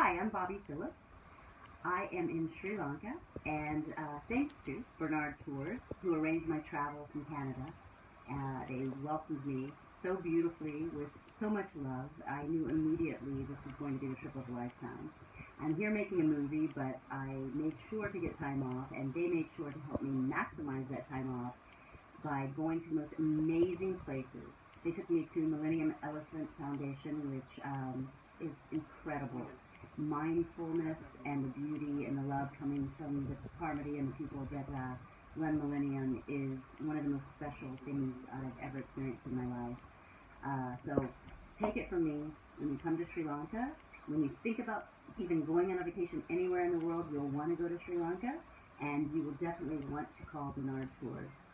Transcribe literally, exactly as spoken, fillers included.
Hi, I'm Bobbie Phillips. I am in Sri Lanka, and uh, thanks to Bernard Tours, who arranged my travel from Canada. Uh, they welcomed me so beautifully with so much love. I knew immediately this was going to be the trip of a lifetime. I'm here making a movie, but I made sure to get time off, and they made sure to help me maximize that time off by going to the most amazing places. They took me to Millennium Elephant Foundation, which um, is incredible. Mindfulness and the beauty and the love coming from the Carmody and the people that uh, run Millennium is one of the most special things I've ever experienced in my life. Uh, so take it from me, when you come to Sri Lanka, when you think about even going on a vacation anywhere in the world, you'll want to go to Sri Lanka, and you will definitely want to call Bernard Tours.